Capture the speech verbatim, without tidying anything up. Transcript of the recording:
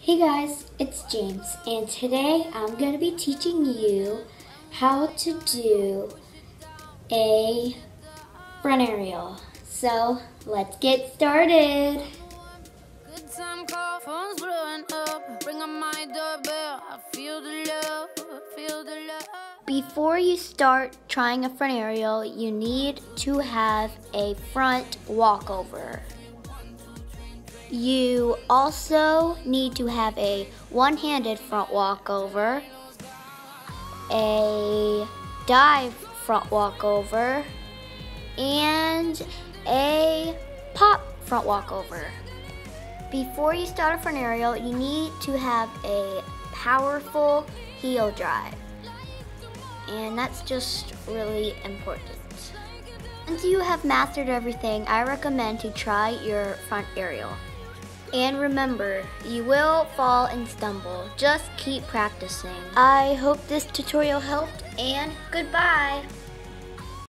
Hey guys, it's James, and today I'm going to be teaching you how to do a front aerial. So let's get started. Good time call, phone's blowing up. Ring on my doorbell. I feel the love, feel the love. Before you start trying a front aerial, you need to have a front walkover. You also need to have a one-handed front walkover, a dive front walkover, and a pop front walkover. Before you start a front aerial, you need to have a powerful heel drive, and that's just really important. Once you have mastered everything, I recommend to try your front aerial. And remember, you will fall and stumble. Just keep practicing. I hope this tutorial helped, and goodbye.